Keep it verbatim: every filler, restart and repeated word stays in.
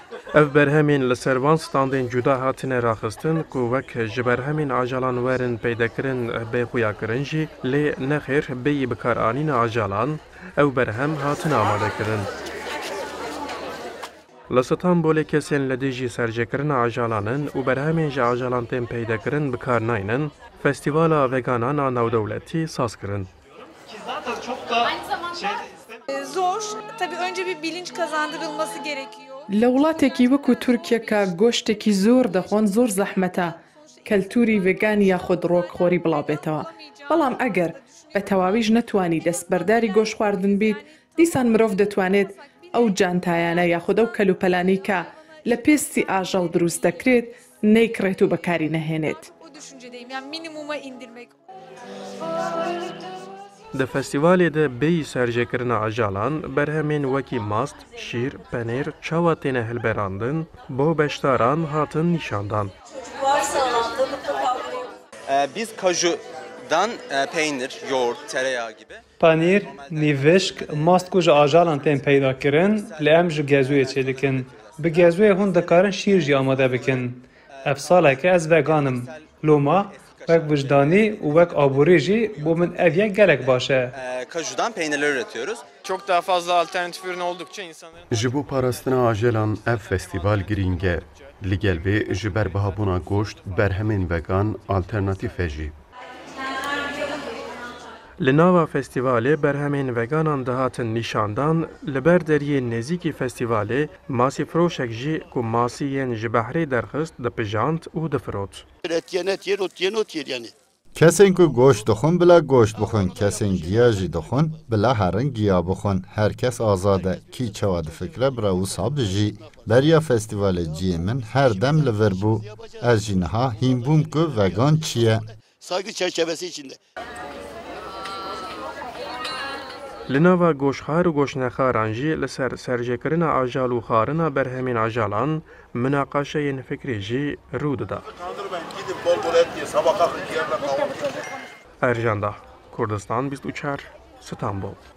Ev berhemên li servan standên cuda hatine raxistin ku wek ji berhemên ajalan werin peydakirin bêxuyakirin jî lê nexêr bêyî bikaranîna ajalan ew berhem hatin amadekirin. Li Stenbolê kesên li dijî serjekirina ajalanin û berhemên ji ajalan tên peydakirin bikar naynin, Festîvala Veganan a Navdewletî saz kirin. Zor. Tabii önce bir bilinç kazandırılması gerekiyor. لە وڵاتێکی وەکو تورکیەکە گۆشتێکی زۆر دەخۆن زۆر زەحمەتە کەلتوری ڤێگان یاخود ڕۆکخۆری بڵاوبێتەوە بەڵام ئەگەر بە تەواویش نەتوانی دەستبەرداری گۆشت خواردن بیت دیسان مرۆڤ دەتوانێت ئەو جانتایانە یاخود ئەو کەلوپەلانی کە لە پێستی ئاژەڵ دروست دەکرێت نەیکڕێت و بەکاری نەهێنێت. Di festîvalê de bêyî serjekirina ajalan berhemên wekî mast, şîr, penêr, çawa têne hilberandin, bo beşdaran hatin nîşandan. Biz kajudan peynir, yoğurt, tereyağı gibi. Panîr, nîveşk, mast ku ji ajalan tên peyda kirin, li em ji gezûyê çêdikin. Bi gezûyê hûn dikarin şîr jî amade bikin. Ev saleke ez veganim. Loma, wek vicdanî û wek aborî jî bo min ev yek gelek baş e. Kajudan peynirler üretiyoruz. Çok daha fazla alternatif ürün oldukça insanların... Ji bo parastina ajelan ev festîval girîng e. Li gel vê ji ber bihabûna goşt berhemên vegan alternatîf e jî. Li nava festîvalê berhemên veganan dihatin nîşandan, li ber deriyê nêzîkî festîvalê masîfiroşek jî ku masiyên ji behrê derxist dipijand û difirot. Kesên ku goşt dixwin bila goşt bixwin, kesên giya jî dixwin bila herin giya bixwin. Herkes azad e. Kî çawa difikre bira wisa bijî. Beriya festîvalê ciyê min her dem li vir bû. Ez jî niha hîn bûm ku vegan çi ye. Saygı çerçevesi içinde. Li nava goşxar û goşnexaran jî li ser serjekirina ajal û xarina berhemên ajalan münaqaşeyên fikrî jî rû dida. Ercan Dağ, Kurdistan bîst û çar, Stenbol.